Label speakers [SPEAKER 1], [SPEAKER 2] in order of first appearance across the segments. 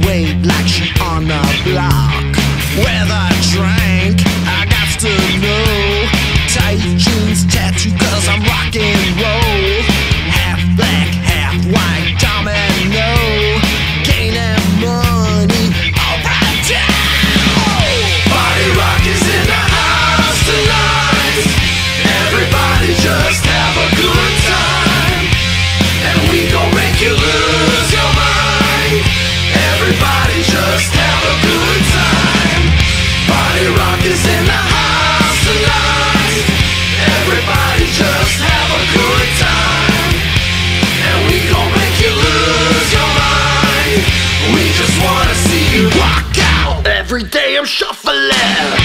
[SPEAKER 1] weight like she on the block. With a drink, I got to know. Tight jeans, tattoo, cause I'm rock and roll. Half black, half white, domino. Gaining money, all right down. Party rock is in the house tonight. Everybody just have a good time, and we gon' make you lose your mind. Everybody just have a good time. Party rock is in the house tonight. Everybody just have a good time, and we gon' make you lose your mind. We just wanna see you rock out. Every day I'm shuffling.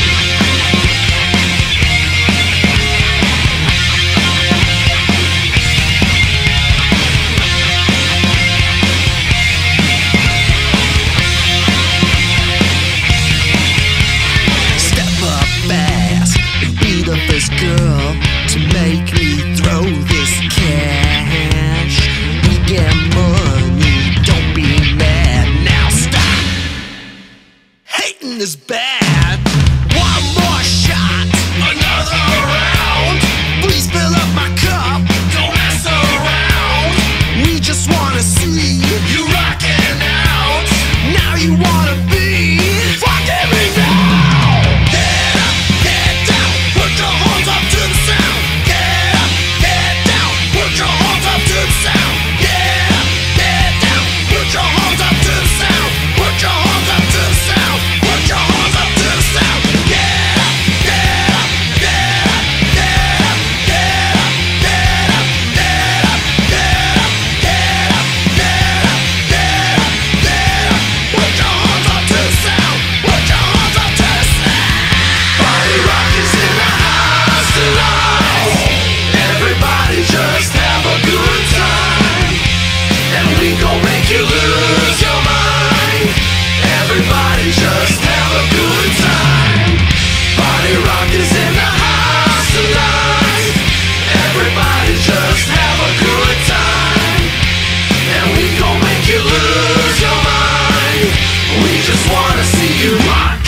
[SPEAKER 1] This girl to make me throw this cash. We get money, don't be mad. Now stop. Hating is bad. One more shot, another round. Please fill up my cup, don't mess around. We just wanna see you rocking out. Now you wanna be fucking me now. You lose your mind. Everybody just have a good time. Party rock is in the house tonight. Everybody just have a good time, and we gon' make you lose your mind. We just wanna see you rock.